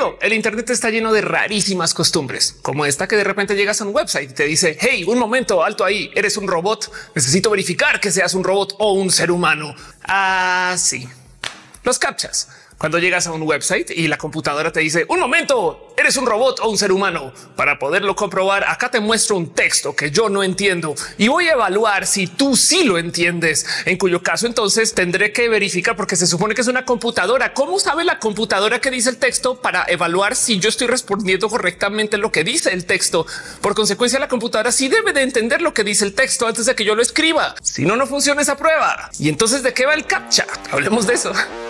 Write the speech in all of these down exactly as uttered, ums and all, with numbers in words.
Digo, el Internet está lleno de rarísimas costumbres, como esta que de repente llegas a un website y te dice, hey, un momento, alto ahí, eres un robot, necesito verificar que seas un robot o un ser humano. Ah, sí. Los captchas. Cuando llegas a un website y la computadora te dice un momento, eres un robot o un ser humano. Para poderlo comprobar, acá te muestro un texto que yo no entiendo y voy a evaluar si tú sí lo entiendes, en cuyo caso entonces tendré que verificar porque se supone que es una computadora. ¿Cómo sabe la computadora que dice el texto para evaluar si yo estoy respondiendo correctamente lo que dice el texto? Por consecuencia, la computadora sí debe de entender lo que dice el texto antes de que yo lo escriba. Si no, no funciona esa prueba. Y entonces, ¿de qué va el captcha? Hablemos de eso.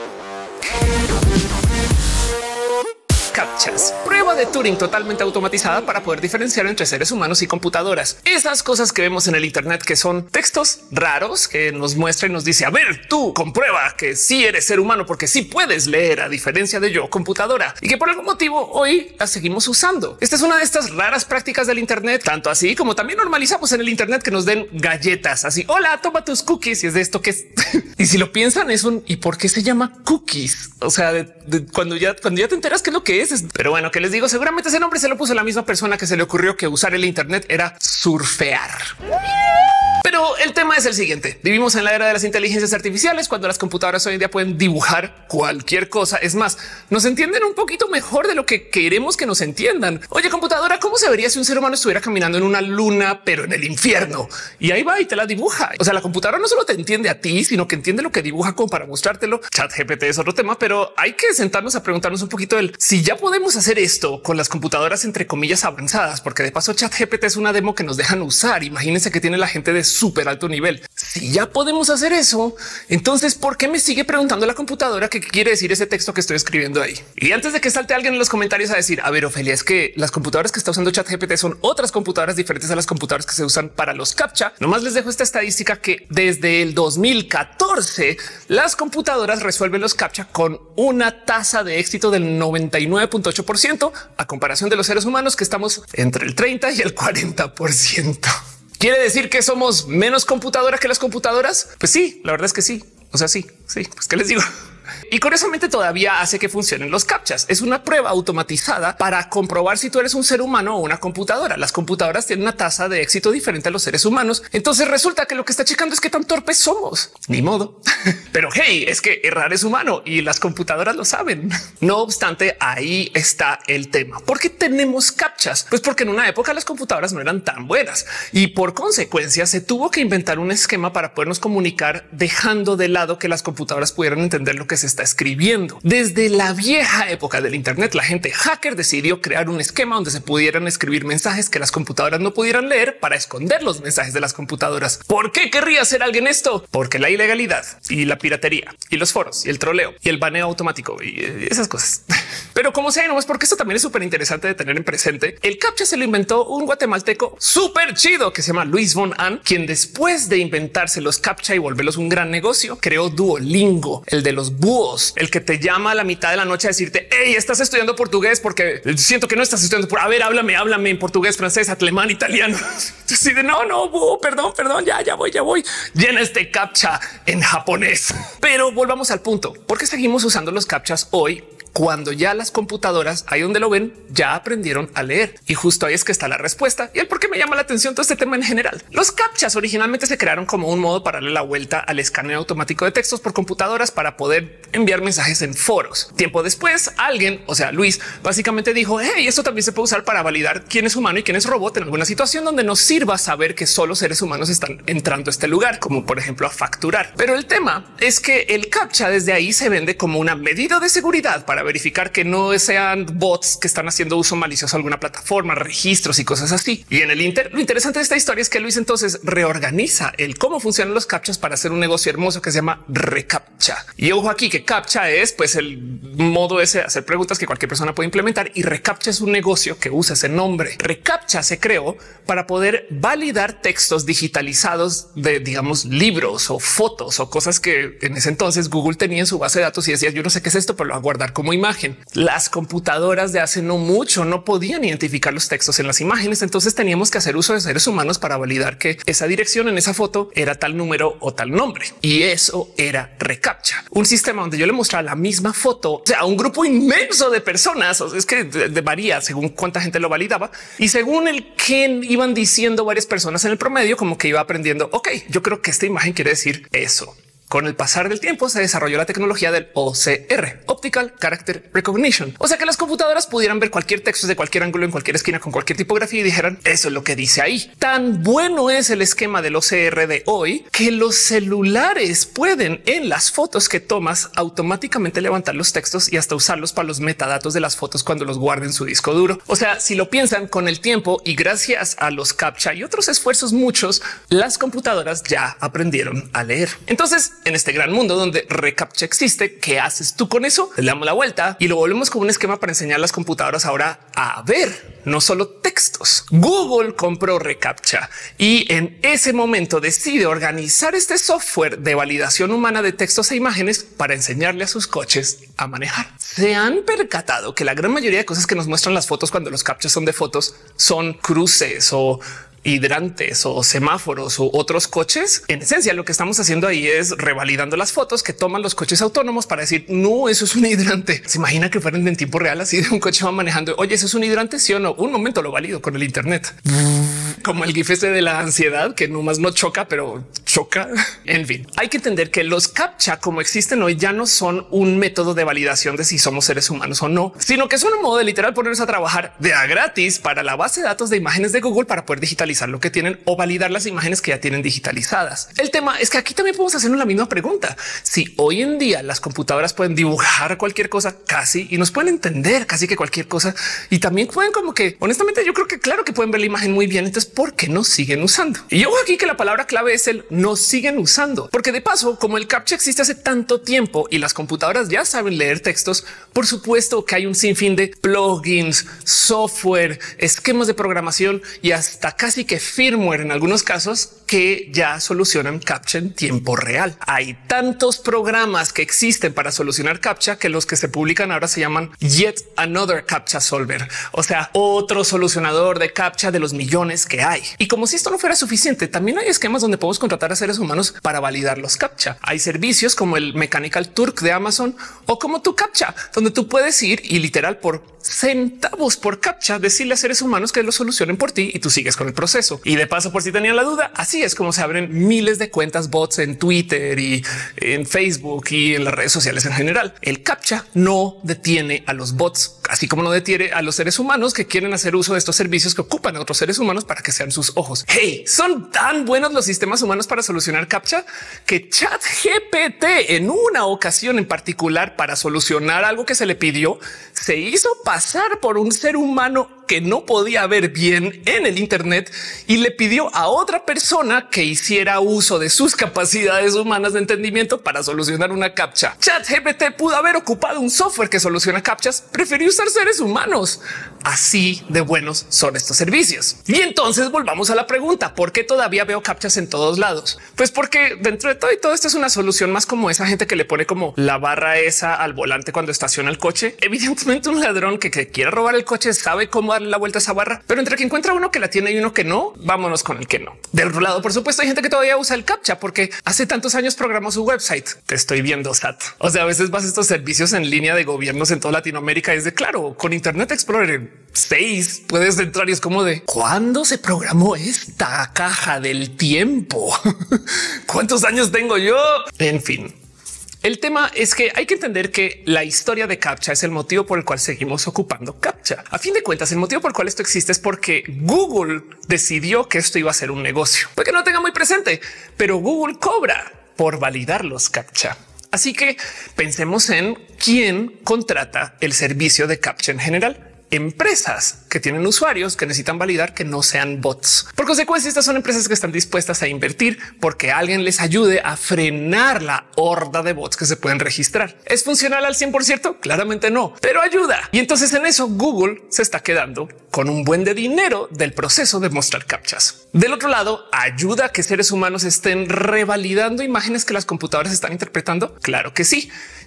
Captchas, prueba de Turing totalmente automatizada para poder diferenciar entre seres humanos y computadoras. Esas cosas que vemos en el Internet que son textos raros que nos muestra y nos dice, a ver, tú comprueba que sí eres ser humano porque sí puedes leer a diferencia de yo computadora, y que por algún motivo hoy la seguimos usando. Esta es una de estas raras prácticas del Internet, tanto así como también normalizamos en el Internet que nos den galletas así. Hola, toma tus cookies. Y es de esto que es. Y si lo piensan es un ¿y por qué se llama cookies? O sea, de, de, cuando ya cuando ya te enteras qué es lo que es. Pero bueno, que les digo, seguramente ese nombre se lo puso la misma persona que se le ocurrió que usar el Internet era surfear. Pero el tema es el siguiente. Vivimos en la era de las inteligencias artificiales, cuando las computadoras hoy en día pueden dibujar cualquier cosa. Es más, nos entienden un poquito mejor de lo que queremos que nos entiendan. Oye, computadora, ¿cómo se vería si un ser humano estuviera caminando en una luna, pero en el infierno? Y ahí va y te la dibuja. O sea, la computadora no solo te entiende a ti, sino que entiende lo que dibuja como para mostrártelo. ChatGPT es otro tema, pero hay que sentarnos a preguntarnos un poquito del si ya podemos hacer esto con las computadoras entre comillas avanzadas, porque de paso ChatGPT es una demo que nos dejan usar. Imagínense que tiene la gente de súper alto nivel. Si ya podemos hacer eso, entonces ¿por qué me sigue preguntando la computadora qué quiere decir ese texto que estoy escribiendo ahí? Y antes de que salte alguien en los comentarios a decir, a ver, Ofelia, es que las computadoras que está usando ChatGPT son otras computadoras diferentes a las computadoras que se usan para los captcha. Nomás les dejo esta estadística que desde el dos mil catorce las computadoras resuelven los captcha con una tasa de éxito del noventa y nueve punto ocho por ciento a comparación de los seres humanos que estamos entre el treinta y el cuarenta por ciento. ¿Quiere decir que somos menos computadora que las computadoras? Pues sí, la verdad es que sí. O sea, sí, sí, pues qué les digo. Y curiosamente todavía hace que funcionen los captchas. Es una prueba automatizada para comprobar si tú eres un ser humano o una computadora. Las computadoras tienen una tasa de éxito diferente a los seres humanos. Entonces resulta que lo que está checando es qué tan torpes somos. Ni modo. Pero hey, es que errar es humano y las computadoras lo saben. No obstante, ahí está el tema. ¿Por qué tenemos captchas? Pues porque en una época las computadoras no eran tan buenas y por consecuencia se tuvo que inventar un esquema para podernos comunicar dejando de lado que las computadoras pudieran entender lo que se está escribiendo. Desde la vieja época del Internet, la gente hacker decidió crear un esquema donde se pudieran escribir mensajes que las computadoras no pudieran leer para esconder los mensajes de las computadoras. ¿Por qué querría hacer alguien esto? Porque la ilegalidad y la piratería y los foros y el troleo y el baneo automático y esas cosas. Pero como sea, no es porque esto también es súper interesante de tener en presente. El captcha se lo inventó un guatemalteco súper chido que se llama Luis von Ahn, quien después de inventarse los captcha y volverlos un gran negocio, creó Duolingo, el de los búhos, el que te llama a la mitad de la noche a decirte, hey, estás estudiando portugués porque siento que no estás estudiando por a ver, háblame, háblame en portugués, francés, alemán, italiano. Así de no, no, búho, perdón, perdón, ya, ya voy, ya voy. Llena este captcha en japonés. Pero volvamos al punto. ¿Por qué seguimos usando los captchas hoy? Cuando ya las computadoras, ahí donde lo ven, ya aprendieron a leer. Y justo ahí es que está la respuesta y el por qué me llama la atención todo este tema en general. Los captchas originalmente se crearon como un modo para darle la vuelta al escaneo automático de textos por computadoras para poder enviar mensajes en foros. Tiempo después, alguien, o sea, Luis, básicamente dijo, hey, esto también se puede usar para validar quién es humano y quién es robot en alguna situación donde nos sirva saber que solo seres humanos están entrando a este lugar, como por ejemplo a facturar. Pero el tema es que el captcha desde ahí se vende como una medida de seguridad para verificar que no sean bots que están haciendo uso malicioso de alguna plataforma, registros y cosas así. Y en el Inter, lo interesante de esta historia es que Luis entonces reorganiza el cómo funcionan los captchas para hacer un negocio hermoso que se llama reCAPTCHA. Y ojo aquí que CAPTCHA es pues el modo ese de hacer preguntas que cualquier persona puede implementar y reCAPTCHA es un negocio que usa ese nombre. reCAPTCHA se creó para poder validar textos digitalizados de, digamos, libros o fotos o cosas que en ese entonces Google tenía en su base de datos y decía yo no sé qué es esto, pero lo voy a guardar como imagen. Las computadoras de hace no mucho no podían identificar los textos en las imágenes, entonces teníamos que hacer uso de seres humanos para validar que esa dirección en esa foto era tal número o tal nombre. Y eso era reCAPTCHA, un sistema donde yo le mostraba la misma foto, o sea, a un grupo inmenso de personas. O sea, es que de, de varía según cuánta gente lo validaba y según el que iban diciendo varias personas en el promedio, como que iba aprendiendo. Ok, yo creo que esta imagen quiere decir eso. Con el pasar del tiempo se desarrolló la tecnología del O C R, Optical Character Recognition. O sea que las computadoras pudieran ver cualquier texto de cualquier ángulo en cualquier esquina con cualquier tipografía y dijeran eso es lo que dice ahí. Tan bueno es el esquema del O C R de hoy que los celulares pueden en las fotos que tomas automáticamente levantar los textos y hasta usarlos para los metadatos de las fotos cuando los guarden en su disco duro. O sea, si lo piensan con el tiempo y gracias a los CAPTCHA y otros esfuerzos muchos, las computadoras ya aprendieron a leer. Entonces, en este gran mundo donde reCAPTCHA existe, ¿qué haces tú con eso? Le damos la vuelta y lo volvemos como un esquema para enseñar a las computadoras ahora a ver, no solo textos. Google compró reCAPTCHA y en ese momento decide organizar este software de validación humana de textos e imágenes para enseñarle a sus coches a manejar. Se han percatado que la gran mayoría de cosas que nos muestran las fotos cuando los CAPTCHA son de fotos son cruces o hidrantes o semáforos u otros coches. En esencia, lo que estamos haciendo ahí es revalidando las fotos que toman los coches autónomos para decir no, eso es un hidrante. Se imagina que fueran en tiempo real, así de un coche va manejando. Oye, eso es un hidrante, sí o no. Un momento lo valido con el Internet, como el gif este de la ansiedad que nomás no choca, pero choca. En fin, hay que entender que los CAPTCHA como existen hoy ya no son un método de validación de si somos seres humanos o no, sino que son un modo de literal ponernos a trabajar de a gratis para la base de datos de imágenes de Google para poder digitalizar lo que tienen o validar las imágenes que ya tienen digitalizadas. El tema es que aquí también podemos hacernos la misma pregunta. Si hoy en día las computadoras pueden dibujar cualquier cosa casi y nos pueden entender casi que cualquier cosa y también pueden como que honestamente yo creo que claro que pueden ver la imagen muy bien. Entonces, ¿por qué no siguen usando? Y yo aquí que la palabra clave es el no siguen usando, porque de paso, como el CAPTCHA existe hace tanto tiempo y las computadoras ya saben leer textos, por supuesto que hay un sinfín de plugins, software, esquemas de programación y hasta casi que firmware en algunos casos que ya solucionan CAPTCHA en tiempo real. Hay tantos programas que existen para solucionar CAPTCHA que los que se publican ahora se llaman Yet Another CAPTCHA Solver, o sea, otro solucionador de CAPTCHA de los millones que hay. Y como si esto no fuera suficiente, también hay esquemas donde podemos contratar a seres humanos para validar los CAPTCHA. Hay servicios como el Mechanical Turk de Amazon o como tu CAPTCHA, donde tú puedes ir y literal por centavos por CAPTCHA decirle a seres humanos que lo solucionen por ti y tú sigues con el proceso. Y de paso, por si tenían la duda, así es como se abren miles de cuentas bots en Twitter y en Facebook y en las redes sociales en general. El CAPTCHA no detiene a los bots, así como no detiene a los seres humanos que quieren hacer uso de estos servicios que ocupan a otros seres humanos para que sean sus ojos. Hey, son tan buenos los sistemas humanos para solucionar CAPTCHA que ChatGPT en una ocasión en particular para solucionar algo que se le pidió se hizo pasar por un ser humano que no podía ver bien en el Internet y le pidió a otra persona que hiciera uso de sus capacidades humanas de entendimiento para solucionar una CAPTCHA. ChatGPT pudo haber ocupado un software que soluciona CAPTCHAs, prefirió usar seres humanos. Así de buenos son estos servicios. Y entonces volvamos a la pregunta, ¿por qué todavía veo CAPTCHAs en todos lados? Pues porque dentro de todo y todo esto es una solución más como esa gente que le pone como la barra esa al volante cuando estaciona el coche. Evidentemente un ladrón que, que quiera robar el coche sabe cómo darle la vuelta a esa barra, pero entre que encuentra uno que la tiene y uno que no, vámonos con el que no. Del otro lado, por supuesto, hay gente que todavía usa el CAPTCHA porque hace tantos años programó su website. Te estoy viendo, S A T. O sea, a veces vas a estos servicios en línea de gobiernos en toda Latinoamérica y es de claro, con Internet Explorer seis puedes entrar y es como de ¿cuándo se programó esta caja del tiempo? ¿Cuántos años tengo yo? En fin. El tema es que hay que entender que la historia de CAPTCHA es el motivo por el cual seguimos ocupando CAPTCHA. A fin de cuentas, el motivo por el cual esto existe es porque Google decidió que esto iba a ser un negocio, porque no tenga muy presente, pero Google cobra por validar los CAPTCHA. Así que pensemos en quién contrata el servicio de CAPTCHA en general. Empresas que tienen usuarios que necesitan validar que no sean bots. Por consecuencia, estas son empresas que están dispuestas a invertir porque alguien les ayude a frenar la horda de bots que se pueden registrar. ¿Es funcional al cien por ciento? Claramente no, pero ayuda. Y entonces en eso Google se está quedando con un buen de dinero del proceso de mostrar CAPTCHAs. Del otro lado, ayuda a que seres humanos estén revalidando imágenes que las computadoras están interpretando. Claro que sí.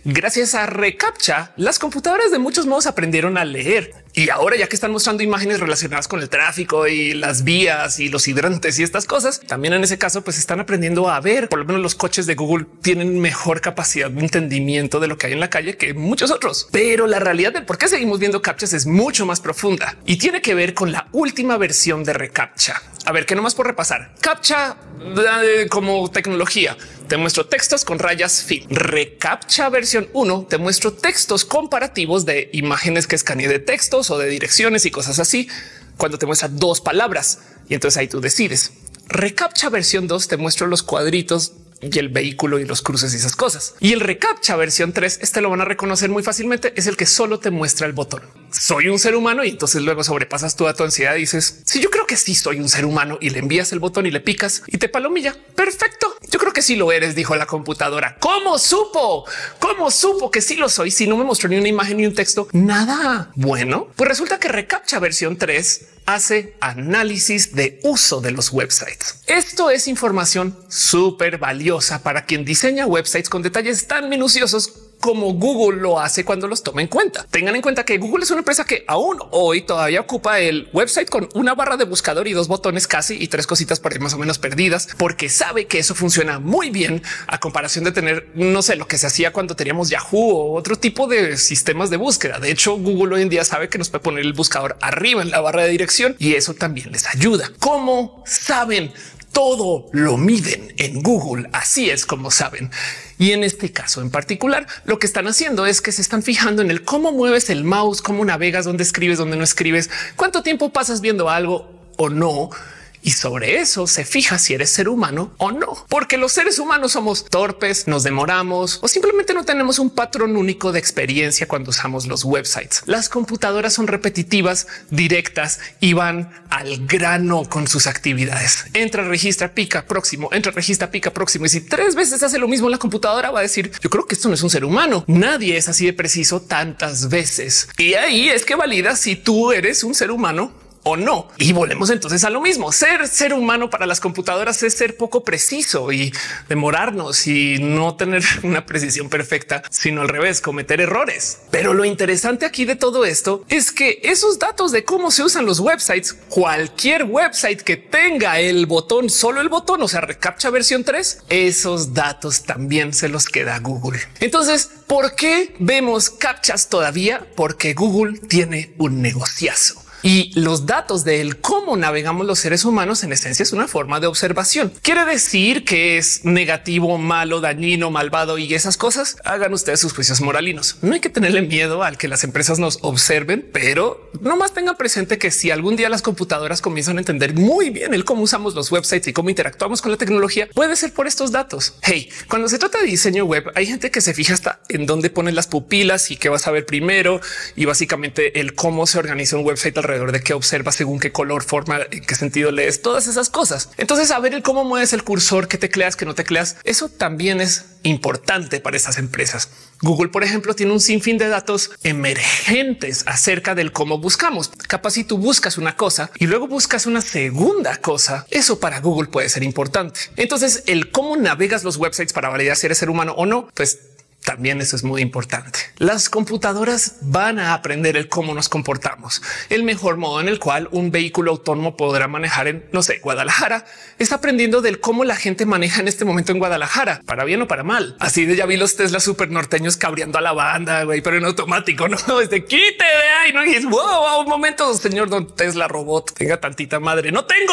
Gracias a reCAPTCHA, las computadoras de muchos modos aprendieron a leer. Y ahora, ya que están mostrando imágenes relacionadas con el tráfico y las vías y los hidrantes y estas cosas, también en ese caso, pues están aprendiendo a ver. Por lo menos los coches de Google tienen mejor capacidad de entendimiento de lo que hay en la calle que muchos otros. Pero la realidad del por qué seguimos viendo CAPTCHAs es mucho más profunda y tiene que ver con la última versión de reCAPTCHA. A ver, que nomás por repasar. CAPTCHA eh, como tecnología te muestro textos con rayas fin. reCAPTCHA versión uno te muestro textos comparativos de imágenes que escaneé de textos o de direcciones y cosas así. Cuando te muestra dos palabras y entonces ahí tú decides. reCAPTCHA versión dos te muestro los cuadritos y el vehículo y los cruces y esas cosas. Y el reCAPTCHA versión tres, este lo van a reconocer muy fácilmente. Es el que solo te muestra el botón. Soy un ser humano y entonces luego sobrepasas toda tu ansiedad y dices, sí, yo creo que sí soy un ser humano y le envías el botón y le picas y te palomilla. Perfecto. Yo creo que sí lo eres, dijo la computadora. ¿Cómo supo? ¿Cómo supo que sí lo soy? Si no me mostró ni una imagen ni un texto, nada. Bueno, pues resulta que reCAPTCHA versión tres hace análisis de uso de los websites. Esto es información súper valiosa para quien diseña websites con detalles tan minuciosos como Google lo hace cuando los toma en cuenta. Tengan en cuenta que Google es una empresa que aún hoy todavía ocupa el website con una barra de buscador y dos botones casi y tres cositas por ahí más o menos perdidas, porque sabe que eso funciona muy bien a comparación de tener, no sé, lo que se hacía cuando teníamos Yahoo o otro tipo de sistemas de búsqueda. De hecho, Google hoy en día sabe que nos puede poner el buscador arriba en la barra de dirección y eso también les ayuda. ¿Cómo saben? Todo lo miden en Google. Así es como saben. Y en este caso en particular, lo que están haciendo es que se están fijando en el cómo mueves el mouse, cómo navegas, dónde escribes, dónde no escribes, cuánto tiempo pasas viendo algo o no. Y sobre eso se fija si eres ser humano o no, porque los seres humanos somos torpes, nos demoramos o simplemente no tenemos un patrón único de experiencia cuando usamos los websites. Las computadoras son repetitivas, directas y van al grano con sus actividades. Entra, registra, pica, próximo, entra, registra, pica, próximo. Y si tres veces hace lo mismo, la computadora va a decir, yo creo que esto no es un ser humano. Nadie es así de preciso tantas veces. Y ahí es que valida si tú eres un ser humano o no. Y volvemos entonces a lo mismo. Ser ser humano para las computadoras es ser poco preciso y demorarnos y no tener una precisión perfecta, sino al revés, cometer errores. Pero lo interesante aquí de todo esto es que esos datos de cómo se usan los websites, cualquier website que tenga el botón, solo el botón, o sea, reCAPTCHA versión tres, esos datos también se los queda a Google. Entonces, ¿por qué vemos CAPTCHAs todavía? Porque Google tiene un negociazo. Y los datos del cómo navegamos los seres humanos en esencia es una forma de observación. Quiere decir que es negativo, malo, dañino, malvado y esas cosas. Hagan ustedes sus juicios moralinos. No hay que tenerle miedo al que las empresas nos observen, pero nomás tengan presente que si algún día las computadoras comienzan a entender muy bien el cómo usamos los websites y cómo interactuamos con la tecnología, puede ser por estos datos. Hey, cuando se trata de diseño web, hay gente que se fija hasta en dónde ponen las pupilas y qué vas a ver primero y básicamente el cómo se organiza un website alrededor de qué observas, según qué color, forma, en qué sentido lees, todas esas cosas. Entonces, saber el cómo mueves el cursor, qué tecleas, qué no tecleas, eso también es importante para esas empresas. Google, por ejemplo, tiene un sinfín de datos emergentes acerca del cómo buscamos. Capaz si tú buscas una cosa y luego buscas una segunda cosa, eso para Google puede ser importante. Entonces, el cómo navegas los websites para validar si eres ser humano o no, pues también eso es muy importante. Las computadoras van a aprender el cómo nos comportamos. El mejor modo en el cual un vehículo autónomo podrá manejar en, no sé, Guadalajara, está aprendiendo del cómo la gente maneja en este momento en Guadalajara, para bien o para mal. Así de ya vi los Tesla super norteños cabreando a la banda, güey, pero en automático, no es de quite de ahí, no es wow, wow, un momento, señor don Tesla robot, tenga tantita madre. No tengo.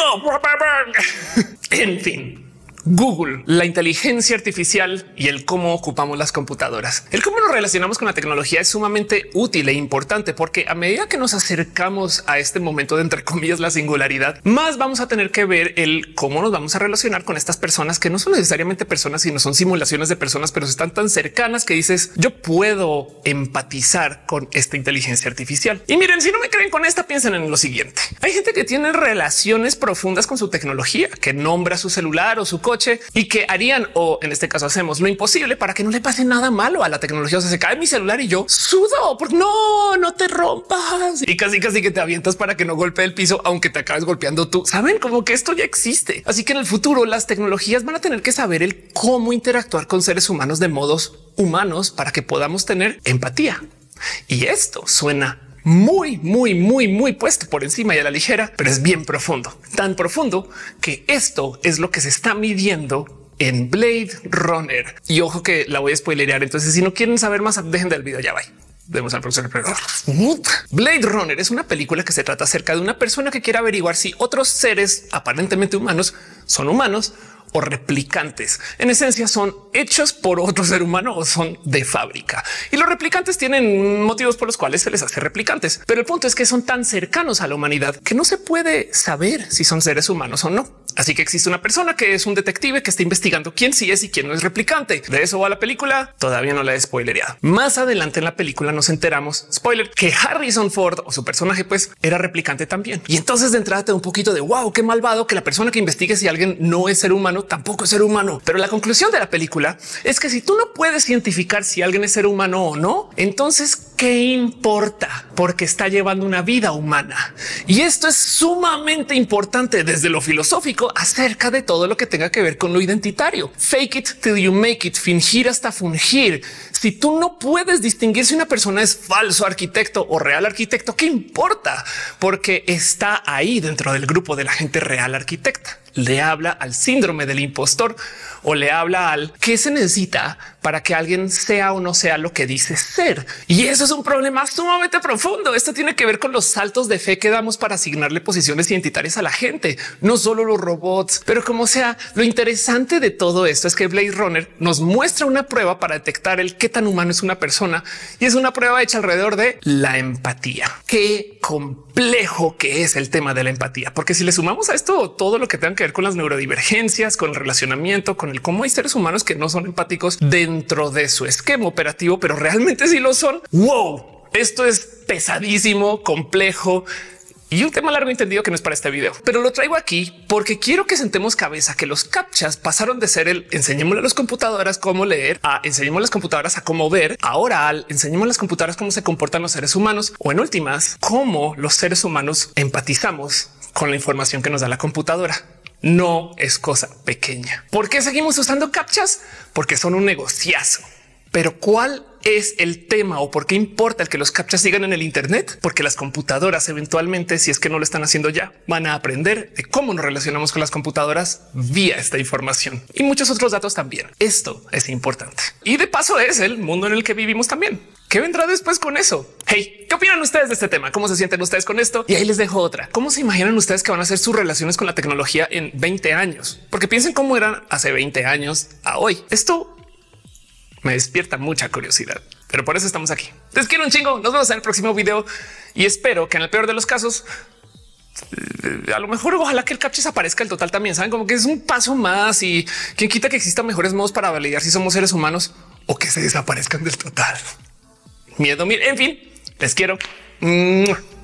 En fin. Google, la inteligencia artificial y el cómo ocupamos las computadoras. El cómo nos relacionamos con la tecnología es sumamente útil e importante porque a medida que nos acercamos a este momento de, entre comillas, la singularidad, más vamos a tener que ver el cómo nos vamos a relacionar con estas personas que no son necesariamente personas, sino son simulaciones de personas, pero están tan cercanas que dices yo puedo empatizar con esta inteligencia artificial. Y miren, si no me creen con esta, piensen en lo siguiente. Hay gente que tiene relaciones profundas con su tecnología, que nombra su celular o su coche coche y que harían, o en este caso hacemos lo imposible para que no le pase nada malo a la tecnología. O sea, se cae mi celular y yo sudo porque no, no te rompas y casi casi que te avientas para que no golpee el piso, aunque te acabes golpeando tú. Saben como que esto ya existe. Así que en el futuro las tecnologías van a tener que saber el cómo interactuar con seres humanos de modos humanos para que podamos tener empatía. Y esto suena muy, muy, muy, muy puesto por encima y a la ligera, pero es bien profundo, tan profundo que esto es lo que se está midiendo en Blade Runner. Y ojo que la voy a spoilerear. Entonces, si no quieren saber más, dejen del video. Ya va. Demos al próximo. Blade Runner es una película que se trata acerca de una persona que quiere averiguar si otros seres aparentemente humanos son humanos o replicantes. En esencia son hechos por otro ser humano o son de fábrica. Y los replicantes tienen motivos por los cuales se les hace replicantes. Pero el punto es que son tan cercanos a la humanidad que no se puede saber si son seres humanos o no. Así que existe una persona que es un detective que está investigando quién sí es y quién no es replicante. De eso va la película. Todavía no la he spoilereado. Más adelante en la película nos enteramos, spoiler, que Harrison Ford o su personaje pues era replicante también. Y entonces de entrada te da un poquito de wow, qué malvado que la persona que investigue si alguien no es ser humano tampoco es ser humano. Pero la conclusión de la película es que si tú no puedes identificar si alguien es ser humano o no, entonces ¿qué importa? Porque está llevando una vida humana. Y esto es sumamente importante desde lo filosófico acerca de todo lo que tenga que ver con lo identitario. Fake it till you make it, fingir hasta fungir. Si tú no puedes distinguir si una persona es falso arquitecto o real arquitecto, ¿qué importa? Porque está ahí dentro del grupo de la gente real arquitecta. Le habla al síndrome del impostor o le habla al qué se necesita para que alguien sea o no sea lo que dice ser. Y eso es un problema sumamente profundo. Esto tiene que ver con los saltos de fe que damos para asignarle posiciones identitarias a la gente, no solo los robots, pero como sea. Lo interesante de todo esto es que Blade Runner nos muestra una prueba para detectar el qué tan humano es una persona, y es una prueba hecha alrededor de la empatía. Qué complejo que es el tema de la empatía, porque si le sumamos a esto todo lo que tenga que ver con las neurodivergencias, con el relacionamiento, con el cómo hay seres humanos que no son empáticos dentro de su esquema operativo, pero realmente sí lo son. Wow, esto es pesadísimo, complejo y un tema largo entendido que no es para este video, pero lo traigo aquí porque quiero que sentemos cabeza que los captchas pasaron de ser el enseñémosle a las computadoras cómo leer a enseñemos a las computadoras a cómo ver, ahora al enseñemos a las computadoras cómo se comportan los seres humanos, o en últimas, cómo los seres humanos empatizamos con la información que nos da la computadora. No es cosa pequeña. ¿Por qué seguimos usando captchas? Porque son un negociazo. Pero ¿cuál es el tema o por qué importa el que los captchas sigan en el Internet? Porque las computadoras eventualmente, si es que no lo están haciendo ya, van a aprender de cómo nos relacionamos con las computadoras vía esta información y muchos otros datos también. Esto es importante. Y de paso es el mundo en el que vivimos también. ¿Qué vendrá después con eso? Hey, ¿qué opinan ustedes de este tema? ¿Cómo se sienten ustedes con esto? Y ahí les dejo otra. ¿Cómo se imaginan ustedes que van a ser sus relaciones con la tecnología en veinte años? Porque piensen cómo eran hace veinte años a hoy. Esto me despierta mucha curiosidad, pero por eso estamos aquí. Les quiero un chingo. Nos vemos en el próximo video y espero que en el peor de los casos, a lo mejor ojalá que el captcha aparezca el total también. Saben como que es un paso más y quien quita que existan mejores modos para validar si somos seres humanos o que se desaparezcan del total. Miedo, en fin, les quiero.